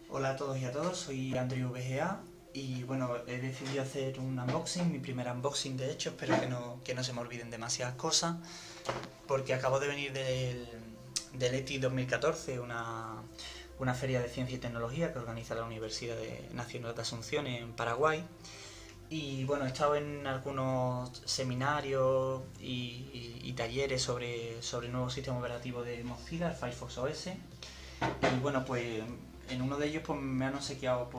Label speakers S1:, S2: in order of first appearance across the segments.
S1: Hola a todos y a todos, soy Andrew VGA y bueno, he decidido hacer un unboxing, mi primer unboxing de hecho, espero que no se me olviden demasiadas cosas, porque acabo de venir del ETI 2014, una feria de ciencia y tecnología que organiza la Universidad Nacional de Asunción en Paraguay. Y bueno, he estado en algunos seminarios y talleres sobre el nuevo sistema operativo de Mozilla, el Firefox OS. Y bueno, pues en uno de ellos pues, me han obsequiado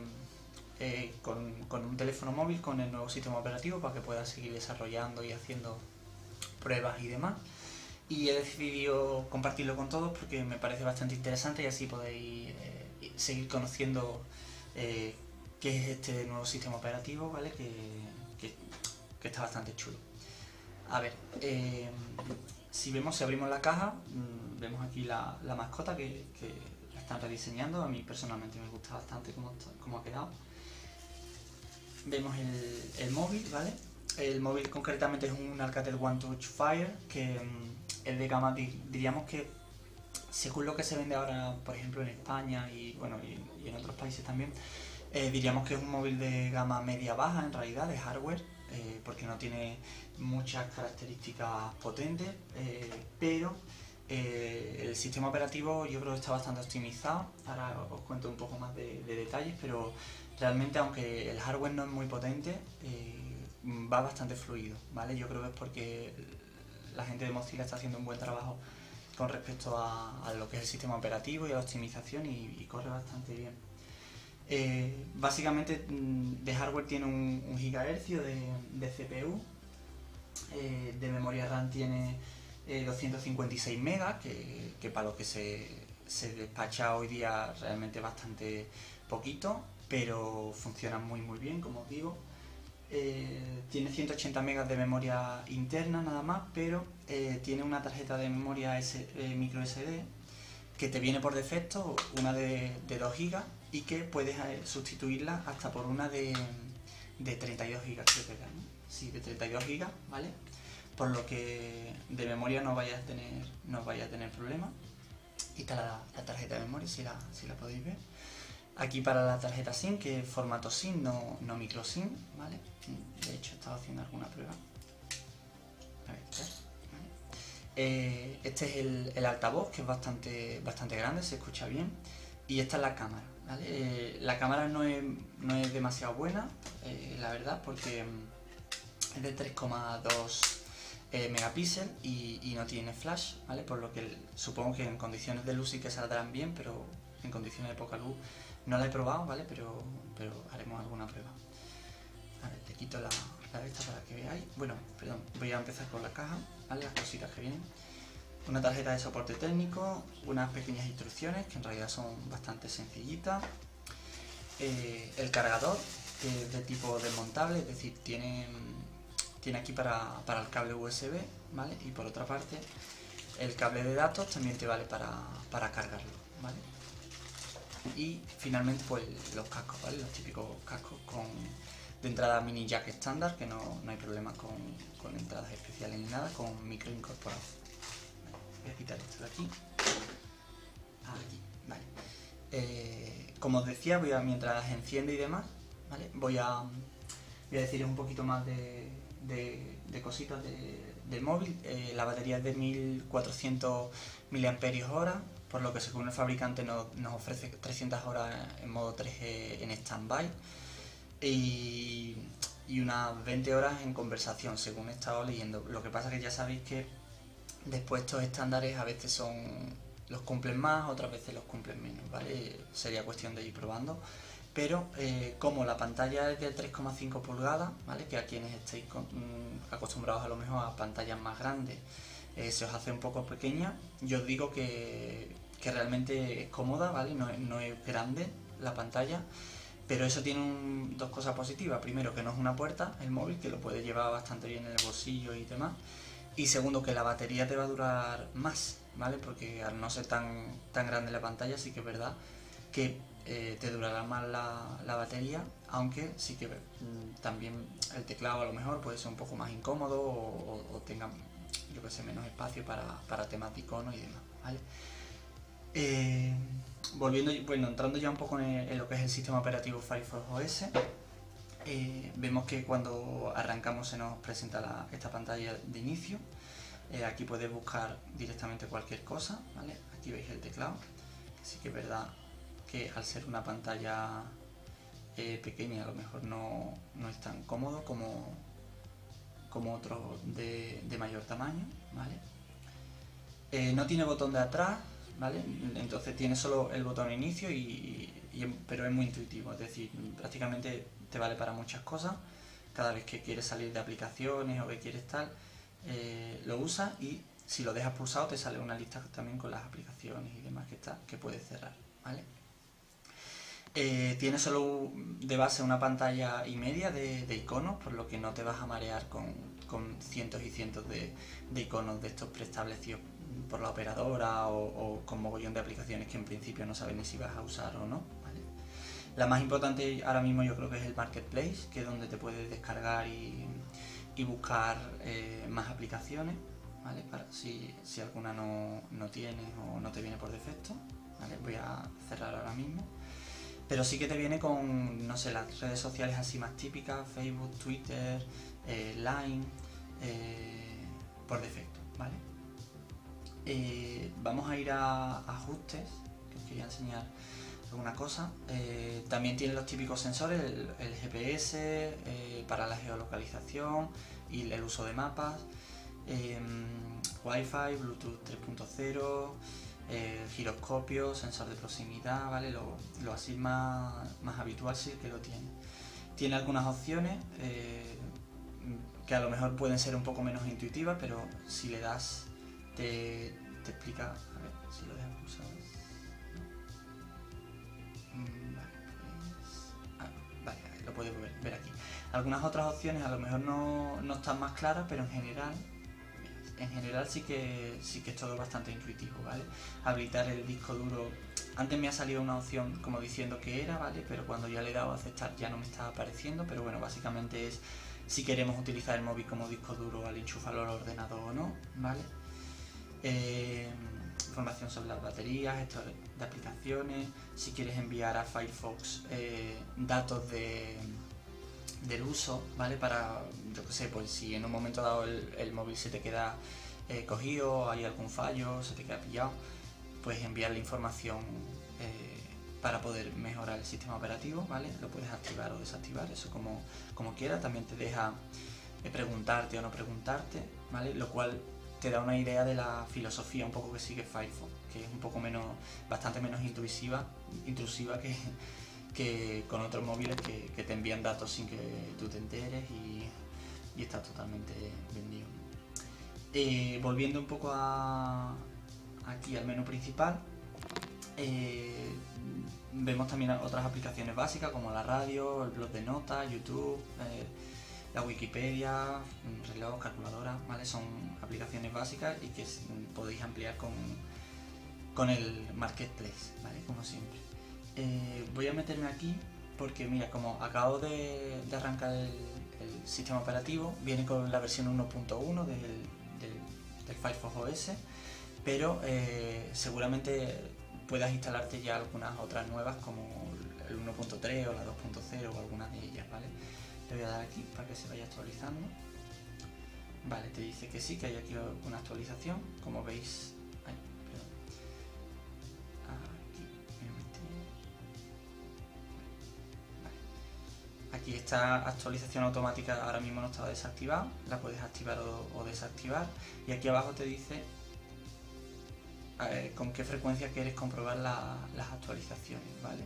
S1: con un teléfono móvil con el nuevo sistema operativo para que pueda seguir desarrollando y haciendo pruebas y demás. Y he decidido compartirlo con todos porque me parece bastante interesante y así podéis seguir conociendo eh, qué es este nuevo sistema operativo, ¿vale? Que- que está bastante chulo. A ver, si abrimos la caja, vemos aquí la mascota que la están rediseñando. A mí personalmente me gusta bastante cómo ha quedado. Vemos el móvil, ¿vale? El móvil concretamente es un Alcatel One Touch Fire, que es de gama, diríamos que según lo que se vende ahora, por ejemplo en España y bueno y en otros países también, diríamos que es un móvil de gama media-baja en realidad, de hardware, porque no tiene muchas características potentes, pero el sistema operativo yo creo que está bastante optimizado. Ahora os cuento un poco más de detalles, pero realmente aunque el hardware no es muy potente, va bastante fluido, ¿vale? Yo creo que es porque la gente de Mozilla está haciendo un buen trabajo con respecto a lo que es el sistema operativo y a la optimización y corre bastante bien. Básicamente de hardware tiene un GHz de CPU, de memoria RAM tiene 256 megas, que para lo que se despacha hoy día realmente bastante poquito, pero funciona muy bien, como os digo. Tiene 180 megas de memoria interna nada más, pero tiene una tarjeta de memoria micro SD que te viene por defecto, una de 2 gigas, y que puedes sustituirla hasta por una de 32 gigas, creo que era, ¿no? Sí, de 32 gigas, ¿vale? Por lo que de memoria no vaya a tener problemas. Y está la tarjeta de memoria, si la podéis ver. Aquí para la tarjeta SIM, que es formato SIM, no micro SIM, ¿vale? De hecho, he estado haciendo alguna prueba. A ver, ¿vale? Este es el altavoz, que es bastante grande, se escucha bien. Y esta es la cámara, ¿vale? La cámara no es demasiado buena, la verdad, porque es de 3,2 megapíxeles y no tiene flash, ¿vale? Por lo que supongo que en condiciones de luz sí que saldrán bien, pero en condiciones de poca luz no la he probado, ¿vale? Pero haremos alguna prueba. A ver, te quito la esta para que veáis. Bueno, perdón, voy a empezar con la caja, ¿vale? Las cositas que vienen. Una tarjeta de soporte técnico, unas pequeñas instrucciones que en realidad son bastante sencillitas. El cargador, que es de tipo desmontable, es decir, tiene aquí para el cable USB, ¿vale? Y por otra parte, el cable de datos también te vale para cargarlo, ¿vale? Y finalmente, pues los cascos, ¿vale? Los típicos cascos de entrada mini jack estándar, que no hay problemas con entradas especiales ni nada, con micro incorporado. Voy a quitar esto de aquí. Aquí, vale. Como os decía, mientras enciende y demás, ¿vale? Voy a deciros un poquito más de cositas del móvil. La batería es de 1400 mAh, por lo que según el fabricante nos ofrece 300 horas en modo 3G en stand-by y unas 20 horas en conversación, según he estado leyendo. Lo que pasa es que ya sabéis que después estos estándares a veces los cumplen más, otras veces los cumplen menos, ¿vale? Sería cuestión de ir probando. Pero como la pantalla es de 3,5 pulgadas, ¿vale? Que a quienes estéis acostumbrados a lo mejor a pantallas más grandes, se os hace un poco pequeña, yo os digo que realmente es cómoda, ¿vale? No es grande la pantalla, pero eso tiene dos cosas positivas. Primero, que no es una puerta el móvil, que lo puedes llevar bastante bien en el bolsillo y demás. Y segundo, que la batería te va a durar más, ¿vale? Porque al no ser tan grande la pantalla, sí que es verdad que te durará más la batería, aunque sí que también el teclado a lo mejor puede ser un poco más incómodo o tenga, yo que sé, menos espacio para temas de iconos y demás, ¿vale? Eh, bueno, entrando ya un poco en lo que es el sistema operativo Firefox OS, vemos que cuando arrancamos se nos presenta esta pantalla de inicio. Aquí puedes buscar directamente cualquier cosa, ¿vale? Aquí veis el teclado, que sí que es verdad que al ser una pantalla pequeña a lo mejor no es tan cómodo como otro de mayor tamaño, ¿vale? No tiene botón de atrás, ¿vale? Entonces tiene solo el botón inicio, pero es muy intuitivo, es decir, prácticamente te vale para muchas cosas. Cada vez que quieres salir de aplicaciones o que quieres tal, lo usas y si lo dejas pulsado te sale una lista también con las aplicaciones y demás que puedes cerrar, ¿vale? Tiene solo de base una pantalla y media de iconos, por lo que no te vas a marear con cientos y cientos de iconos de estos preestablecidos por la operadora o con mogollón de aplicaciones que en principio no sabes ni si vas a usar o no, ¿vale? La más importante ahora mismo yo creo que es el Marketplace, que es donde te puedes descargar y buscar más aplicaciones, ¿vale? Para si alguna no tienes o no te viene por defecto, ¿vale? Voy a cerrar ahora mismo. Pero sí que te viene con, no sé, las redes sociales así más típicas, Facebook, Twitter, Line, por defecto, ¿vale? Vamos a ir a ajustes, que os quería enseñar alguna cosa. También tiene los típicos sensores, el GPS, para la geolocalización y el uso de mapas, Wi-Fi, Bluetooth 3.0, giroscopio, sensor de proximidad, ¿vale? Lo así más habitual sí que lo tiene. Tiene algunas opciones que a lo mejor pueden ser un poco menos intuitivas, pero si le das te explica. A ver si lo dejas pulsado. Vale, lo puedes ver aquí. Algunas otras opciones a lo mejor no están más claras, pero en general sí que es todo bastante intuitivo, ¿vale? Habilitar el disco duro. Antes me ha salido una opción como diciendo que era, ¿vale? Pero cuando ya le he dado a aceptar ya no me estaba apareciendo, pero bueno, básicamente es si queremos utilizar el móvil como disco duro al enchufarlo al ordenador o no, ¿vale? Información sobre las baterías, esto de aplicaciones, si quieres enviar a Firefox datos del uso, ¿vale? Para, yo que sé, pues si en un momento dado el móvil se te queda cogido, hay algún fallo, se te queda pillado, pues enviarle información para poder mejorar el sistema operativo, ¿vale? Lo puedes activar o desactivar, eso como quieras. También te deja preguntarte o no preguntarte, ¿vale? Lo cual te da una idea de la filosofía un poco que sigue Firefox, que es un poco bastante menos intrusiva que con otros móviles que te envían datos sin que tú te enteres y está totalmente vendido. Volviendo un poco aquí al menú principal, vemos también otras aplicaciones básicas como la radio, el blog de notas, YouTube, la Wikipedia, reloj, calculadora, ¿vale? Son aplicaciones básicas y que podéis ampliar con el Marketplace, ¿vale? Como siempre. Voy a meterme aquí porque mira, como acabo de arrancar el sistema operativo, viene con la versión 1.1 del Firefox OS, pero seguramente puedas instalarte ya algunas otras nuevas como el 1.3 o la 2.0 o algunas de ellas, ¿vale? Le voy a dar aquí para que se vaya actualizando. Vale, te dice que sí, que hay aquí una actualización, como veis. Aquí esta actualización automática ahora mismo no estaba desactivada, la puedes activar o desactivar, y aquí abajo te dice con qué frecuencia quieres comprobar las actualizaciones, ¿vale?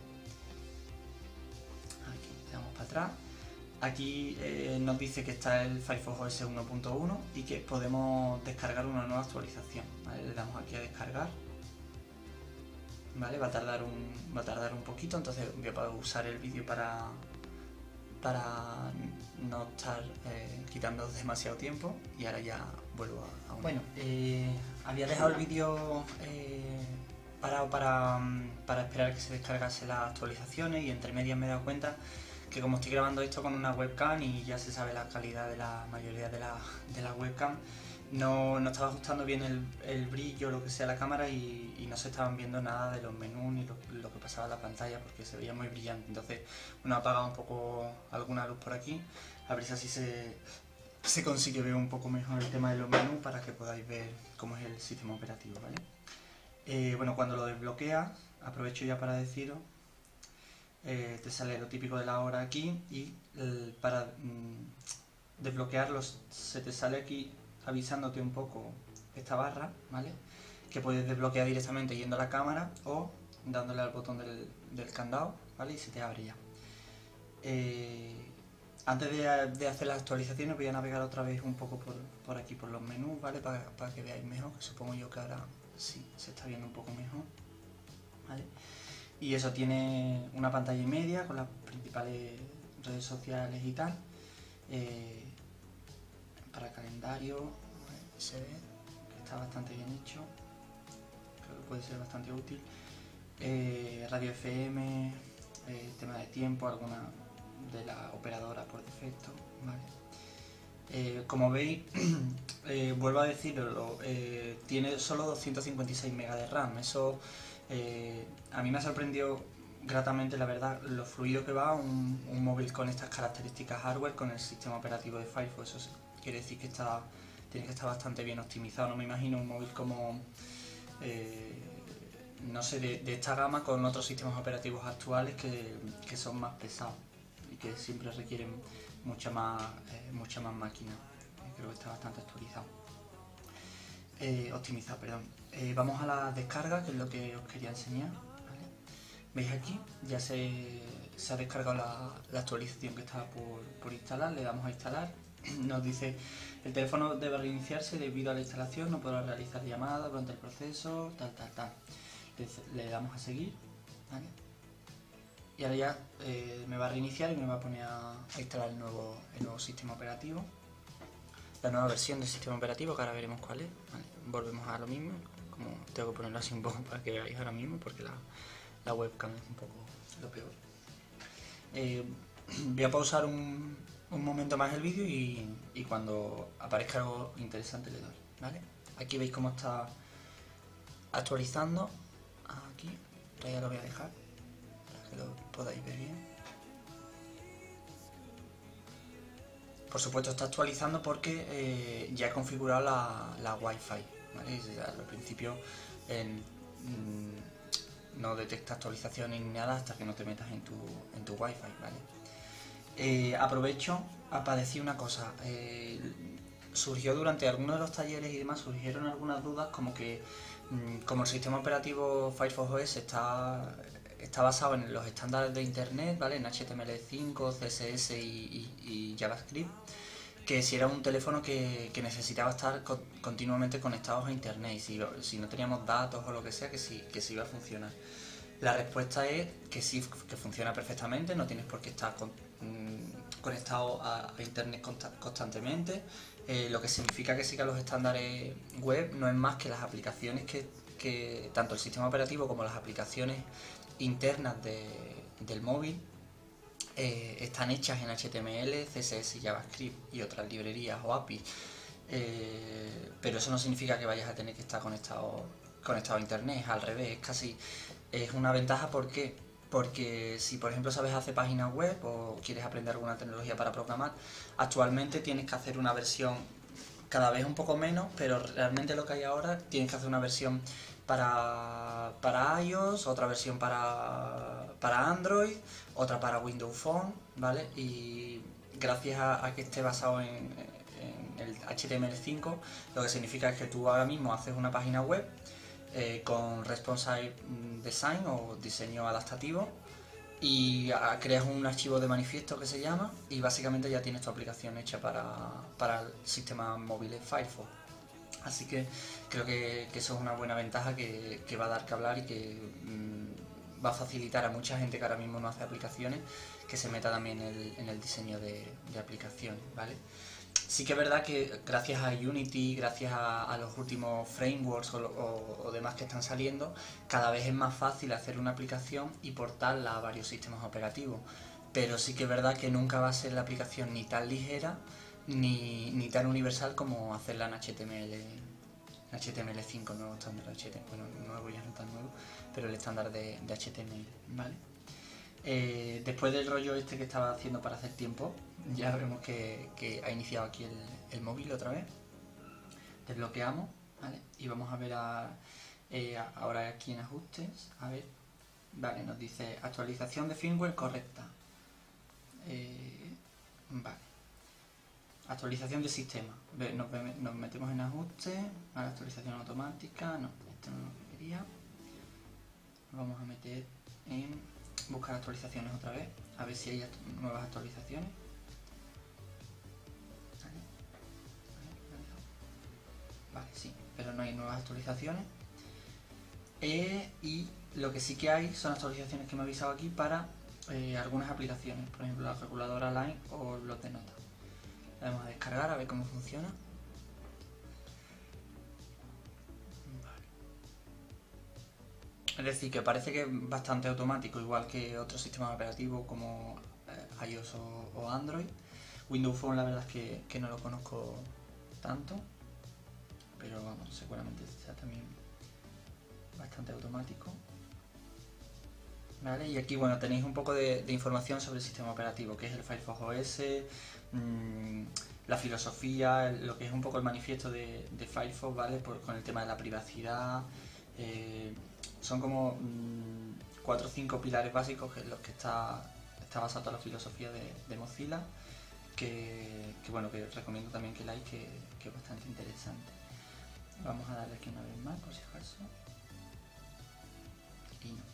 S1: Aquí le damos para atrás. Aquí nos dice que está el Firefox OS 1.1 y que podemos descargar una nueva actualización, ¿vale? Le damos aquí a descargar, ¿vale? Va a tardar un poquito, entonces voy a usar el vídeo para no estar quitando demasiado tiempo, y ahora ya vuelvo a un... Bueno, había dejado el vídeo parado para esperar a que se descargase las actualizaciones, y entre medias me he dado cuenta que como estoy grabando esto con una webcam y ya se sabe la calidad de la mayoría de la webcam, no estaba ajustando bien el brillo, lo que sea, la cámara y no se estaban viendo nada de los menús ni lo que pasaba en la pantalla porque se veía muy brillante. Entonces, bueno, he apagado un poco alguna luz por aquí, a ver si así se consigue ver un poco mejor el tema de los menús para que podáis ver cómo es el sistema operativo, ¿vale? Bueno, cuando lo desbloqueas, aprovecho ya para deciros, te sale lo típico de la hora aquí y para desbloquearlos se te sale aquí avisándote un poco esta barra, ¿vale? Que puedes desbloquear directamente yendo a la cámara o dándole al botón del candado, ¿vale? Y se te abre ya. Antes de hacer las actualizaciones voy a navegar otra vez un poco por aquí, por los menús, ¿vale? Para que veáis mejor, que supongo yo que ahora sí se está viendo un poco mejor, ¿vale? Y eso tiene una pantalla y media con las principales redes sociales y tal. Para calendario, se ve que está bastante bien hecho, creo que puede ser bastante útil. Radio FM, tema de tiempo, alguna de las operadoras por defecto, ¿vale? Como veis, vuelvo a decirlo, tiene solo 256 MB de RAM. Eso a mí me ha sorprendido gratamente, la verdad, lo fluido que va un móvil con estas características hardware con el sistema operativo de Firefox. Eso quiere decir que tiene que estar bastante bien optimizado. No me imagino un móvil como, no sé, de esta gama con otros sistemas operativos actuales que son más pesados y que siempre requieren mucha más máquina. Creo que está bastante optimizado, perdón. Vamos a la descarga, que es lo que os quería enseñar, ¿vale? Veis aquí, ya se ha descargado la actualización que estaba por instalar. Le damos a instalar. Nos dice: el teléfono debe reiniciarse debido a la instalación, no podrá realizar llamadas durante el proceso, tal. Le damos a seguir, ¿vale? Y ahora ya me va a reiniciar y me va a poner a instalar el nuevo sistema operativo, la nueva versión del sistema operativo, que ahora veremos cuál es, ¿vale? Volvemos a lo mismo, como tengo que ponerlo así un poco para que veáis ahora mismo, porque la webcam es un poco lo peor. Voy a pausar un momento más el vídeo y cuando aparezca algo interesante le doy, ¿vale? Aquí veis cómo está actualizando. Aquí, ya lo voy a dejar para que lo podáis ver bien. Por supuesto está actualizando porque ya he configurado la Wi-Fi, ¿vale? Al principio no detecta actualizaciones ni nada hasta que no te metas en tu Wi-Fi, ¿vale? Aprovecho para decir una cosa. Surgió durante algunos de los talleres y demás, surgieron algunas dudas como que como el sistema operativo Firefox OS está basado en los estándares de internet, ¿vale? En HTML5, CSS y JavaScript, que si era un teléfono que necesitaba estar continuamente conectados a internet y si no teníamos datos o lo que sea, que sí iba a funcionar. La respuesta es que sí, que funciona perfectamente, no tienes por qué estar conectado a internet constantemente, lo que significa que siga los estándares web. No es más que las aplicaciones que tanto el sistema operativo como las aplicaciones internas del móvil están hechas en HTML, CSS y JavaScript y otras librerías o APIs, pero eso no significa que vayas a tener que estar conectado a internet. Al revés, es una ventaja. Porque si por ejemplo sabes hacer páginas web o quieres aprender alguna tecnología para programar, actualmente tienes que hacer una versión cada vez un poco menos, pero realmente lo que hay ahora, tienes que hacer una versión para iOS, otra versión para Android, otra para Windows Phone, ¿vale? Y gracias a que esté basado en el HTML5, lo que significa es que tú ahora mismo haces una página web con Responsive Design o diseño adaptativo y creas un archivo de manifiesto que se llama y básicamente ya tienes tu aplicación hecha para el sistema móvil de Firefox. Así que creo que eso es una buena ventaja que va a dar que hablar y que va a facilitar a mucha gente que ahora mismo no hace aplicaciones que se meta también en el diseño de aplicaciones, ¿vale? Sí que es verdad que gracias a Unity, gracias a los últimos frameworks o demás que están saliendo, cada vez es más fácil hacer una aplicación y portarla a varios sistemas operativos. Pero sí que es verdad que nunca va a ser la aplicación ni tan ligera ni tan universal como hacerla en HTML, en HTML5, nuevo estándar de HTML, bueno, nuevo ya no tan nuevo, pero el estándar de HTML, ¿vale? Después del rollo este que estaba haciendo para hacer tiempo, ya vemos que ha iniciado aquí el móvil otra vez. Desbloqueamos, ¿vale? Y vamos a ver ahora aquí en ajustes, a ver, vale, nos dice actualización de firmware correcta. Vale, actualización de sistema. Nos metemos en ajustes, vale, actualización automática, no, esto no lo que quería. Vamos a meter en buscar actualizaciones otra vez, a ver si hay nuevas actualizaciones. Vale, sí, pero no hay nuevas actualizaciones. Y lo que sí que hay son actualizaciones que me he avisado aquí para algunas aplicaciones, por ejemplo la calculadora Line o los de notas. La vamos a descargar a ver cómo funciona. Vale. Es decir, que parece que es bastante automático, igual que otros sistemas operativos como iOS o Android. Windows Phone la verdad es que no lo conozco tanto, pero vamos, seguramente sea también bastante automático. ¿Vale? Y aquí bueno, tenéis un poco de información sobre el sistema operativo, que es el Firefox OS, la filosofía, lo que es un poco el manifiesto de Firefox, ¿vale? Con el tema de la privacidad. Son como 4 o 5 pilares básicos en los que está basada toda la filosofía de Mozilla, que bueno, que recomiendo también que like, que es bastante interesante. Vamos a darle aquí una vez más, por si acaso. Y no.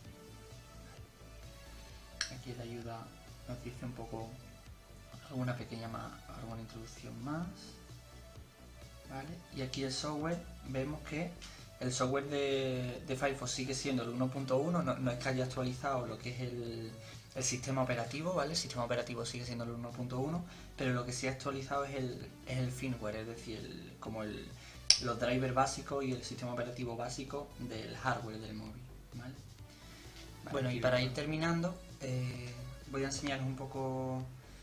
S1: Aquí la ayuda nos dice un poco alguna introducción más, ¿vale? Y aquí el software, vemos que el software de Firefox sigue siendo el 1.1, no es que haya actualizado lo que es el sistema operativo, ¿vale? El sistema operativo sigue siendo el 1.1, pero lo que sí ha actualizado es el firmware, es decir, los drivers básicos y el sistema operativo básico del hardware del móvil, ¿vale? Bueno, y para ir terminando, voy a enseñaros un poco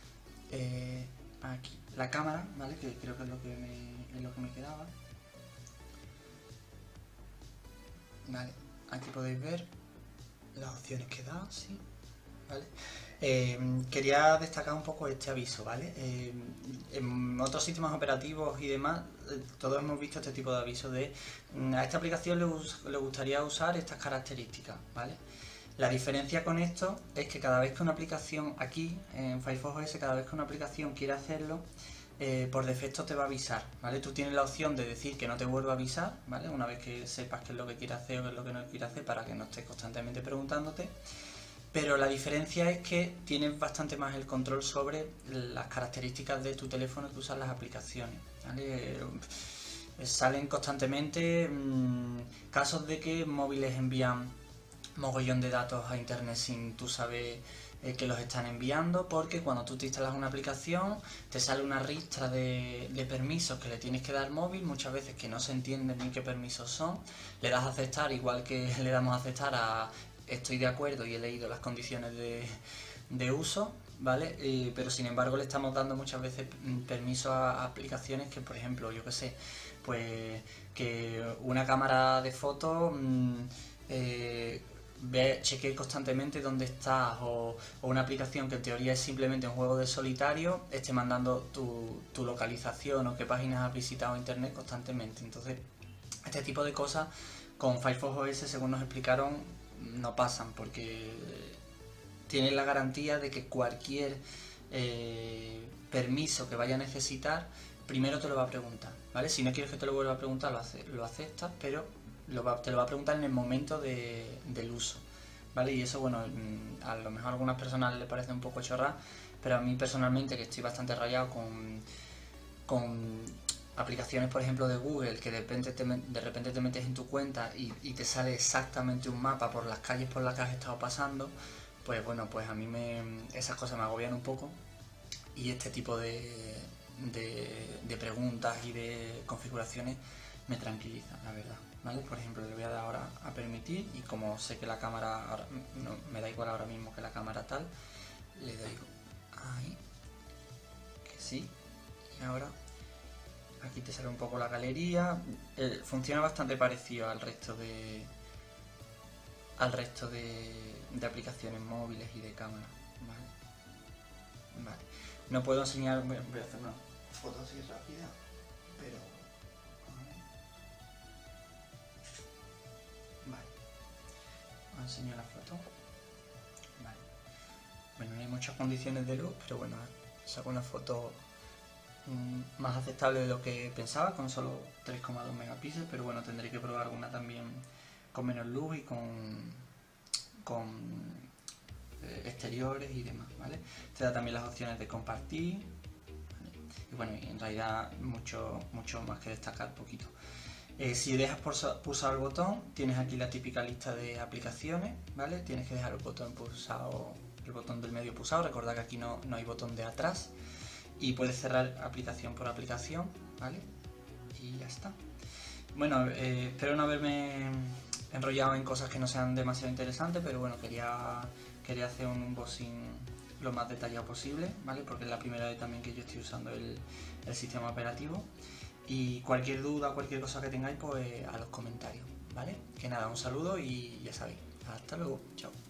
S1: aquí la cámara, ¿vale? Que creo que es lo que me quedaba. Vale, aquí podéis ver las opciones que da, sí, ¿vale? Quería destacar un poco este aviso, ¿vale? En otros sistemas operativos y demás, todos hemos visto este tipo de aviso de a esta aplicación le gustaría usar estas características, ¿vale? La diferencia con esto es que cada vez que una aplicación aquí en Firefox OS, cada vez que una aplicación quiere hacerlo, por defecto te va a avisar, ¿vale? Tú tienes la opción de decir que no te vuelva a avisar, ¿vale? Una vez que sepas qué es lo que quiere hacer o qué es lo que no quiere hacer, para que no estés constantemente preguntándote. Pero la diferencia es que tienes bastante más el control sobre las características de tu teléfono que usan las aplicaciones, ¿vale? Salen constantemente casos de que móviles envían mogollón de datos a internet sin tú saber que los están enviando, porque cuando tú te instalas una aplicación te sale una ristra de permisos que le tienes que dar al móvil, muchas veces que no se entiende ni qué permisos son, le das a aceptar igual que le damos a aceptar a estoy de acuerdo y he leído las condiciones de uso, ¿vale? Pero sin embargo le estamos dando muchas veces permiso a aplicaciones que, por ejemplo, yo qué sé, pues que una cámara de fotos chequee constantemente dónde estás, o una aplicación que en teoría es simplemente un juego de solitario esté mandando tu localización o qué páginas has visitado en internet constantemente. Entonces, este tipo de cosas con Firefox OS, según nos explicaron, no pasan, porque tienes la garantía de que cualquier permiso que vaya a necesitar primero te lo va a preguntar, ¿vale? Si no quieres que te lo vuelva a preguntar, lo aceptas, pero te lo va a preguntar en el momento del uso, ¿vale? Y eso, bueno, a lo mejor a algunas personas les parece un poco chorrada, pero a mí personalmente, que estoy bastante rayado con aplicaciones, por ejemplo, de Google, que de repente te metes en tu cuenta y te sale exactamente un mapa por las calles por las que has estado pasando, pues bueno, pues a mí esas cosas me agobian un poco, y este tipo de preguntas y de configuraciones me tranquilizan, la verdad, ¿vale? Por ejemplo, le voy a dar ahora a permitir, y como sé que la cámara, no, me da igual ahora mismo que la cámara tal, le doy ahí, que sí, Ahora aquí te sale un poco la galería. Funciona bastante parecido al resto de aplicaciones móviles y de cámara. Vale. No puedo enseñar, voy a hacer una foto así rápida, pero vale, os enseño la foto. Vale. Bueno, no hay muchas condiciones de luz, pero bueno, saco una foto más aceptable de lo que pensaba, con solo 3,2 megapíxeles, pero bueno, tendré que probar alguna también con menos luz y con exteriores y demás, ¿vale? Te da también las opciones de compartir, ¿vale? Y bueno, en realidad mucho más que destacar, poquito. Si dejas pulsar el botón, tienes aquí la típica lista de aplicaciones, ¿vale? Tienes que dejar el botón pulsado, el botón del medio pulsado. Recordad que aquí no hay botón de atrás. Y puedes cerrar aplicación por aplicación, ¿vale? Y ya está. Bueno, espero no haberme enrollado en cosas que no sean demasiado interesantes, pero bueno, quería hacer un unboxing lo más detallado posible, ¿vale? Porque es la primera vez también que yo estoy usando el sistema operativo. Y cualquier duda, cualquier cosa que tengáis, pues a los comentarios, ¿vale? Que nada, un saludo y ya sabéis. Hasta luego, chao.